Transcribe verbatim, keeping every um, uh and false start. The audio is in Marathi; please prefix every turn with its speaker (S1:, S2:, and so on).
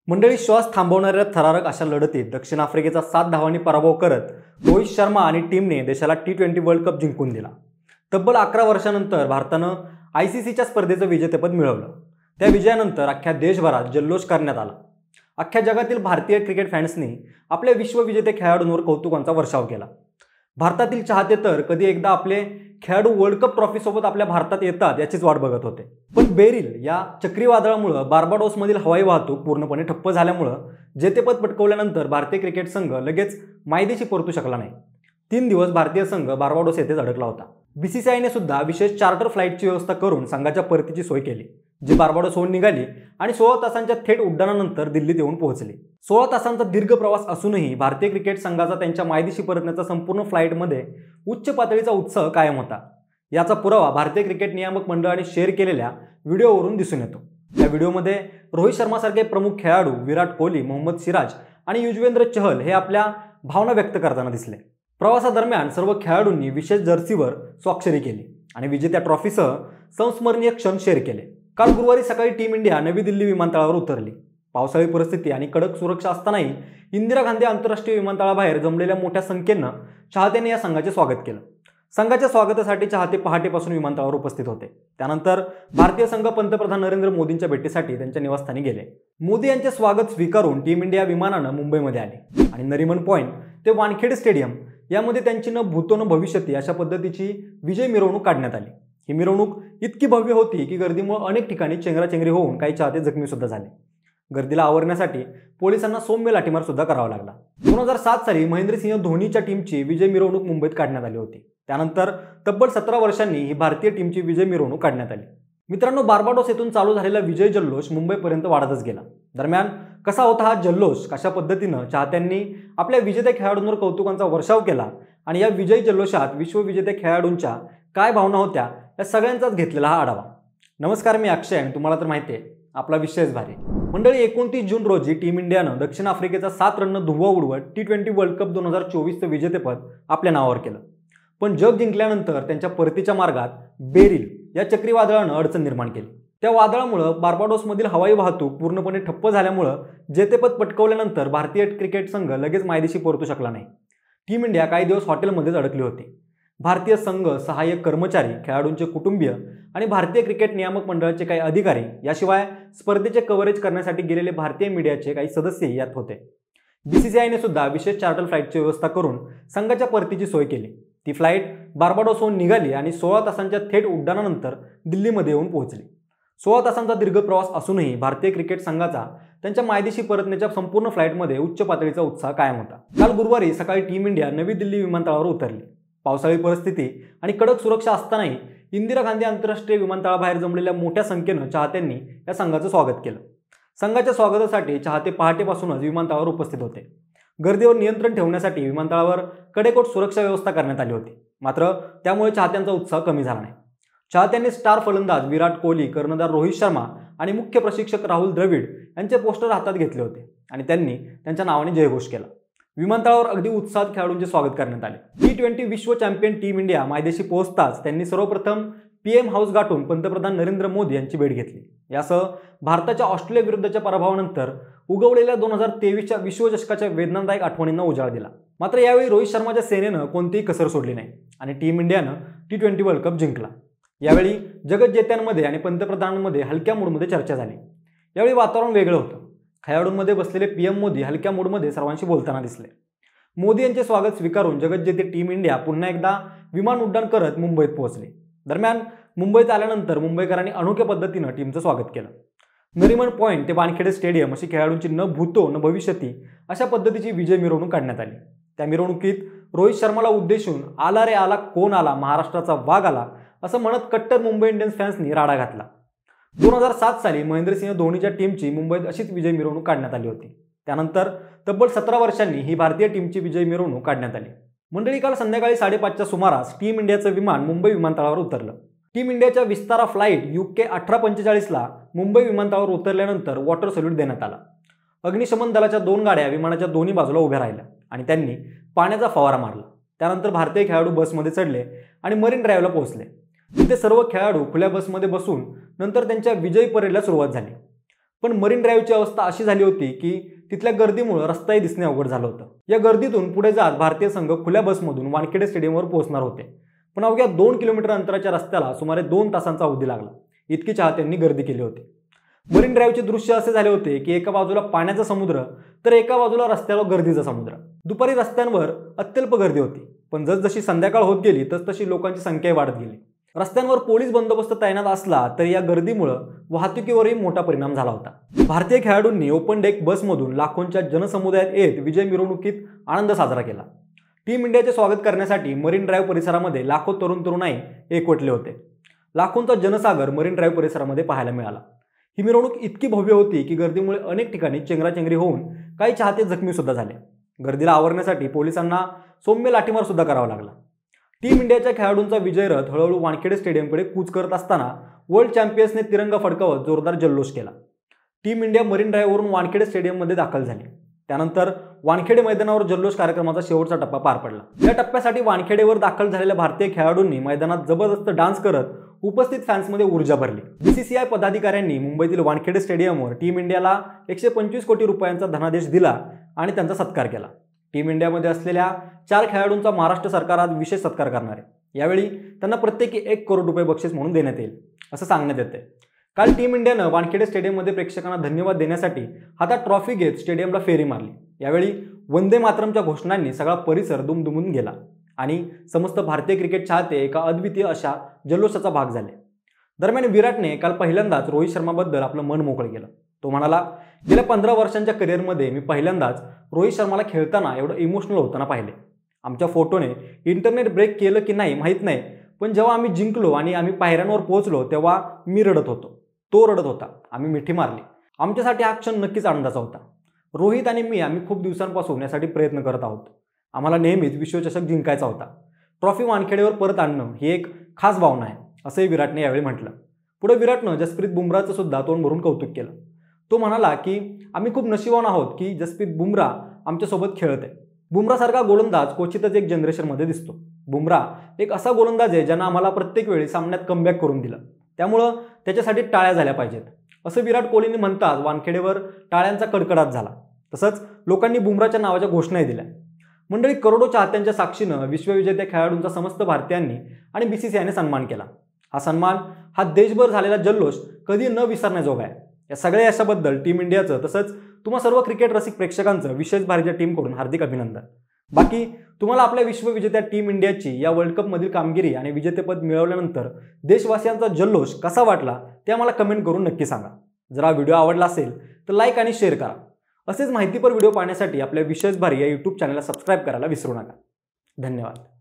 S1: मंडळी श्वास थांबवणाऱ्या थरारक अशा लढतीत दक्षिण आफ्रिकेचा सात धावांनी पराभव करत रोहित शर्मा आणि टीमने देशाला टी ट्वेंटी वर्ल्ड कप जिंकून दिला। तब्बल अकरा वर्षांनंतर भारतानं आयसीसीच्या स्पर्धेचं विजेतेपद मिळवलं। त्या विजयानंतर अख्ख्या देशभरात जल्लोष करण्यात आला। अख्ख्या जगातील भारतीय क्रिकेट फॅन्सनी आपल्या विश्वविजेते खेळाडूंवर कौतुकांचा वर्षाव केला। भारतातील चाहते तर कधी एकदा आपले खेळाडू वर्ल्ड कप ट्रॉफी सोबत आपल्या भारतात येतात याचीच वाट बघत होते। पण बेरिल या चक्रीवादळामुळे बार्बाडोसमधील हवाई वाहतूक पूर्णपणे ठप्प झाल्यामुळे जेतेपद पटकावल्यानंतर भारतीय क्रिकेट संघ लगेच मायदेशी परतू शकला नाही। तीन दिवस भारतीय संघ बार्बाडोस येथेच अडकला होता। बीसीसीआयने सुद्धा विशेष चार्टर फ्लाईटची व्यवस्था करून संघाच्या परतीची सोय केली, जी बार्बाडोसहून निघाली आणि सोळा तासांच्या थेट उड्डाणानंतर दिल्लीत येऊन पोहोचली। सोळा तासांचा दीर्घ प्रवास असूनही भारतीय क्रिकेट संघाचा त्यांच्या मायदेशी परतण्याचा संपूर्ण फ्लाईटमध्ये उच्च पातळीचा उत्साह कायम होता। याचा पुरावा भारतीय क्रिकेट नियामक मंडळाने शेअर केलेल्या व्हिडिओवरून दिसून येतो। या व्हिडिओमध्ये रोहित शर्मासारखे प्रमुख खेळाडू, विराट कोहली, मोहम्मद सिराज आणि युजवेंद्र चहल हे आपल्या भावना व्यक्त करताना दिसले। प्रवासादरम्यान सर्व खेळाडूंनी विशेष जर्सीवर स्वाक्षरी केली आणि विजेत्या ट्रॉफीसह संस्मरणीय क्षण शेअर केले। काल गुरुवारी सकाळी टीम इंडिया नवी दिल्ली विमानतळावर उतरली। पावसाळी परिस्थिती आणि कडक सुरक्षा असतानाही इंदिरा गांधी आंतरराष्ट्रीय विमानतळाबाहेर जमलेल्या मोठ्या संख्येने चाहत्यांनी या संघाचे स्वागत केलं। संघाच्या स्वागतासाठी चाहते पहाटेपासून विमानतळावर उपस्थित होते। त्यानंतर भारतीय संघ पंतप्रधान नरेंद्र मोदींच्या भेटीसाठी त्यांच्या निवासस्थानी गेले। मोदी यांचे स्वागत स्वीकारून टीम इंडिया विमानानं मुंबईमध्ये आली आणि नरिमन पॉइंट ते वानखेडे स्टेडियम यामध्ये त्यांची न भूतो न भविष्यती अशा पद्धतीची विजय मिरवणूक काढण्यात आली। ही मिरवणूक इतकी भव्य होती की गर्दीमुळे अनेक ठिकाणी चेंगराचेंगरी होऊन काही चाहते जखमी सुद्धा झाले। गर्दीला आवरण्यासाठी पोलिसांना सौम्य लाठीमार सुद्धा करावा लागला। दोन हजार सात साली महेंद्रसिंह धोनीच्या टीमची विजय मिरवणूक मुंबईत काढण्यात आली होती। त्यानंतर तब्बल सतरा वर्षांनी ही भारतीय टीमची विजय मिरवणूक काढण्यात आली। मित्रांनो, बार्बाडोस येथून चालू झालेला विजय जल्लोष मुंबईपर्यंत वाढतच गेला। दरम्यान कसा होता हा जल्लोष, कशा पद्धतीनं चाहत्यांनी आपल्या विजेत्या खेळाडूंवर कौतुकांचा वर्षाव केला आणि या विजयी जल्लोषात विश्वविजेत्या खेळाडूंच्या काय भावना होत्या या सगळ्यांचाच घेतलेला हा आढावा। नमस्कार, मी अक्षय आणि तुम्हाला तर माहिती आहे आपला विषयच भारी। मंडळी, एकोणतीस जून रोजी टीम इंडियानं दक्षिण आफ्रिकेचा सात रन धुव्वा उडवत टी ट्वेंटी वर्ल्ड कप दोन हजार चोवीसचं विजेतेपद आपल्या नावावर केलं। पण जग जिंकल्यानंतर त्यांच्या परतीच्या मार्गात बेरिल या चक्रीवादळानं अडचण निर्माण केली। त्या वादळामुळे बार्बाडोसमधील हवाई वाहतूक पूर्णपणे ठप्प झाल्यामुळे जेतेपद पटकावल्यानंतर भारतीय क्रिकेट संघ लगेच मायदेशी परतू शकला नाही। टीम इंडिया काही दिवस हॉटेलमध्येच अडकली होती। भारतीय संघ, सहाय्यक कर्मचारी, खेळाडूंचे कुटुंबीय आणि भारतीय क्रिकेट नियामक मंडळाचे काही अधिकारी, याशिवाय स्पर्धेचे कव्हरेज करण्यासाठी गेलेले भारतीय मीडियाचे काही सदस्य यात होते। बीसीसीआयने सुद्धा विशेष चार्टर फ्लाईटची व्यवस्था करून संघाच्या परतीची सोय केली। ती फ्लाईट बार्बाडोसहून निघाली आणि सोळा तासांच्या थेट उड्डाणानंतर दिल्लीमध्ये येऊन पोहोचली। सोळा तासांचा दीर्घ प्रवास असूनही भारतीय क्रिकेट संघाचा त्यांच्या मायदेशी परतण्याच्या संपूर्ण फ्लाईटमध्ये उच्च पातळीचा उत्साह कायम होता। काल गुरुवारी सकाळी टीम इंडिया नवी दिल्ली विमानतळावर उतरली। पावसाळी परिस्थिती आणि कडक सुरक्षा असतानाही इंदिरा गांधी आंतरराष्ट्रीय विमानतळाबाहेर जमलेल्या मोठ्या संख्येनं चाहत्यांनी या संघाचं स्वागत केलं। संघाच्या स्वागतासाठी चाहते पहाटेपासूनच विमानतळावर उपस्थित होते। गर्दीवर नियंत्रण ठेवण्यासाठी विमानतळावर कडेकोट सुरक्षा व्यवस्था करण्यात आली होती, मात्र त्यामुळे चाहत्यांचा उत्साह कमी झाला नाही। चाहत्यांनी स्टार फलंदाज विराट कोहली, कर्णधार रोहित शर्मा आणि मुख्य प्रशिक्षक राहुल द्रविड यांचे पोस्टर हातात घेतले होते आणि त्यांनी त्यांच्या नावाने जयघोष केला। विमानतळावर अगदी उत्साहात खेळाडूंचे स्वागत करण्यात आले। टी ट्वेंटी विश्व चॅम्पियन टीम इंडिया मायदेशी पोहोचताच त्यांनी सर्वप्रथम पीएम हाऊस गाठून पंतप्रधान नरेंद्र मोदी यांची भेट घेतली। यासह भारताच्या ऑस्ट्रेलिया विरुद्धच्या पराभवानंतर उगवलेल्या दोन हजार तेवीसच्या विश्वचषकाच्या वेदनादायक आठवणींना उजाळा दिला। मात्र यावेळी रोहित शर्माच्या सेनेनं कोणतीही कसर सोडली नाही आणि टीम इंडियानं टी ट्वेंटी वर्ल्ड कप जिंकला। यावेळी जगज्जेत्यांमध्ये आणि पंतप्रधानांमध्ये हलक्या मूडमध्ये चर्चा झाली। यावेळी वातावरण वेगळं होतं। खेळाडूंमध्ये बसलेले पीएम मोदी हलक्या मूडमध्ये सर्वांशी बोलताना दिसले। मोदी यांचे स्वागत स्वीकारून जगज्जेते टीम इंडिया पुन्हा एकदा विमान उड्डाण करत मुंबईत पोहोचले। दरम्यान मुंबईत आल्यानंतर मुंबईकरांनी अनोख्या पद्धतीनं टीमचं स्वागत केलं। नरिमन पॉइंट ते वानखेडे स्टेडियम अशी खेळाडूंची न भूतो न भविष्यती अशा पद्धतीची विजय मिरवणूक काढण्यात आली। त्या मिरवणुकीत रोहित शर्माला उद्देशून आला रे आला, कोण आला, महाराष्ट्राचा वाघ आला असं म्हणत कट्टर मुंबई इंडियन्स फॅन्सनी राडा घातला। दोन हजार सात साली महेंद्रसिंह धोनीच्या टीमची मुंबईत अशीच विजय मिरवणूक काढण्यात आली होती। त्यानंतर तब्बल सतरा वर्षांनी ही भारतीय टीमची विजय मिरवणूक काढण्यात आली। मंडळी, काल संध्याकाळी साडेपाचच्या सुमारास टीम इंडियाचं विमान मुंबई विमानतळावर उतरलं। टीम इंडियाच्या विस्तारा फ्लाईट युके अठरा पंचेचाळीसला मुंबई विमानतळावर उतरल्यानंतर वॉटर सल्यूट देण्यात आला। अग्निशमन दलाच्या दोन गाड्या विमानाच्या दोन्ही बाजूला उभ्या राहिल्या आणि त्यांनी पाण्याचा फवारा मारला। त्यानंतर भारतीय खेळाडू बसमध्ये चढले आणि मरीन ड्राईव्हला पोहोचले। तिथे सर्व खेळाडू खुल्या बसमध्ये बसून नंतर त्यांच्या विजयी परेडला सुरुवात झाली। पण मरीन ड्राईव्हची अवस्था अशी झाली होती की तिथल्या गर्दीमुळे रस्ताही दिसणे अवघड झालं होतं. या गर्दीतून पुढे जात भारतीय संघ खुल्या बसमधून वानखेडे स्टेडियमवर पोहोचणार होते. पण अवघ्या दोन किलोमीटर अंतराच्या रस्त्याला सुमारे दोन तासांचा अवधी लागला. इतकी चाहत्यांनी गर्दी केली होती. मरीन ड्राईव्हचे दृश्य असे झाले होते की एका बाजूला पाण्याचा समुद्र तर एका बाजूला रस्त्यावर गर्दीचा समुद्र. दुपारी रस्त्यांवर अत्यल्प गर्दी होती, पण जसजशी संध्याकाळ होत गेली तसतशी लोकांची संख्याही वाढत गेली. रस्त्यांवर पोलीस बंदोबस्त तैनात असला तरी या गर्दीमुळे वाहतुकीवरही मोठा परिणाम झाला होता. भारतीय खेळाडूंनी ओपन डेक बसमधून लाखोंच्या जनसमुदायात येत विजय मिरवणुकीत आनंद साजरा केला. टीम इंडियाचे स्वागत करण्यासाठी मरीन ड्राईव्ह परिसरामध्ये लाखो तरुण तरुणाई एकवटले होते. लाखोंचा जनसागर मरीन ड्राईव्ह परिसरामध्ये पाहायला मिळाला. ही मिरवणूक इतकी भव्य होती की गर्दीमुळे अनेक ठिकाणी चेंगराचेंगरी होऊन काही चाहते जखमी सुद्धा झाले. गर्दीला आवरण्यासाठी पोलिसांना सौम्य लाठीमार सुद्धा करावा लागला. टीम इंडियाच्या खेळाडूंचा विजय रथ हळूहळू वानखेडे स्टेडियमकडे कूच करत असताना वर्ल्ड चॅम्पियन्सने तिरंगा फडकावत जोरदार जल्लोष केला. टीम इंडिया मरीन ड्राईव्हवरून वानखेडे स्टेडियममध्ये दाखल झाली. त्यानंतर वानखेडे मैदानावर जल्लोष कार्यक्रमाचा शेवटचा टप्पा पार पडला. या टप्प्यासाठी वानखेडेवर दाखल झालेल्या भारतीय खेळाडूंनी मैदानात जबरदस्त डान्स करत उपस्थित फॅन्समध्ये ऊर्जा भरली. बीसीसीआय पदाधिकाऱ्यांनी मुंबईतील वानखेडे स्टेडियमवर टीम इंडियाला एकशे पंचवीस कोटी रुपयांचा धनादेश दिला आणि त्यांचा सत्कार केला. टीम इंडियामध्ये असलेल्या चार खेळाडूंचा महाराष्ट्र सरकार आज विशेष सत्कार करणार आहे. यावेळी त्यांना प्रत्येकी एक करोड रुपये बक्षीस म्हणून देण्यात येईल असं सांगण्यात येते. काल टीम इंडियानं वानखेडे स्टेडियममध्ये प्रेक्षकांना धन्यवाद देण्यासाठी हातात ट्रॉफी घेत स्टेडियमला फेरी मारली. यावेळी वंदे मातरमच्या घोषणांनी सगळा परिसर दुमदुमून गेला आणि समस्त भारतीय क्रिकेट चाहते एका अद्वितीय अशा जल्लोषाचा भाग झाले. दरम्यान विराटने काल पहिल्यांदाच रोहित शर्माबद्दल आपलं मन मोकळं केलं. तो म्हणाला, गेल्या पंधरा वर्षांच्या करिअरमध्ये मी पहिल्यांदाच रोहित शर्माला खेळताना एवढं इमोशनल होताना पाहिले. आमच्या फोटोने इंटरनेट ब्रेक केलं की नाही माहीत नाही, पण जेव्हा आम्ही जिंकलो आणि आम्ही पायऱ्यांवर पोहोचलो तेव्हा मी रडत होतो, तो रडत होता, आम्ही मिठी मारली. आमच्यासाठी हा क्षण नक्कीच आनंदाचा होता. रोहित आणि मी आम्ही खूप दिवसांपासून यासाठी प्रयत्न करत आहोत. आम्हाला नेहमीच विश्वचषक जिंकायचा होता. ट्रॉफी वानखेडेवर परत आणणं ही एक खास भावना आहे असंही विराटने यावेळी म्हटलं. पुढे विराटनं जसप्रीत बुमराहचं सुद्धा तोंड भरून कौतुक केलं. तो म्हणाला की आम्ही खूप नशिबवान आहोत की जसप्रीत बुमराह आमच्यासोबत खेळत आहे. बुमराहसारखा गोलंदाज क्वचितच एक जनरेशनमध्ये दिसतो. बुमराह एक असा गोलंदाज आहे ज्यानं आम्हाला प्रत्येक वेळी सामन्यात कमबॅक करून दिलं. त्यामुळं त्याच्यासाठी टाळ्या झाल्या पाहिजेत असं विराट कोहलीने म्हणताच वानखेडेवर टाळ्यांचा कडकडाट झाला. तसंच लोकांनी बुमराहच्या नावाच्या घोषणाही दिल्या. मंडळी, करोडो चाहत्यांच्या साक्षीनं विश्वविजेत्या खेळाडूंचा समस्त भारतीयांनी आणि बीसीसीआयने सन्मान केला. हा सन्मान, हा देशभर झालेला जल्लोष कधी न विसरण्याजोगा आहे. या सगळ्या यशाबद्दल टीम इंडियाचं तसंच तुम्हा सर्व क्रिकेट रसिक प्रेक्षकांचं विशेष भारतीय टीमकडून हार्दिक अभिनंदन. बाकी तुम्हाला आपल्या विश्वविजेत्या टीम इंडियाची या वर्ल्ड कपमधील कामगिरी आणि विजेतेपद मिळवल्यानंतर देशवासियांचा जल्लोष कसा वाटला ते आम्हाला कमेंट करून नक्की सांगा. जर हा व्हिडिओ आवडला असेल तर लाईक आणि शेअर करा. असेच माहितीपर व्हिडिओ पाहण्यासाठी आपल्या विशेष भारी या यूट्यूब चॅनलला सबस्क्राईब करायला विसरू नका. धन्यवाद.